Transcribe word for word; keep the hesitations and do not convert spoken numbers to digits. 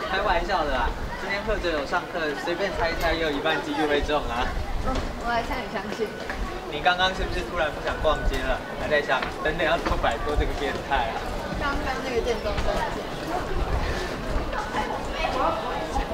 开玩笑的啦，今天课只有上课，随便猜一猜也有一半几率会中啊。 嗯，我还差点相信。 你刚刚是不是突然不想逛街了？还在想等等要怎么摆脱这个变态啊？ 刚刚那个建中真的是。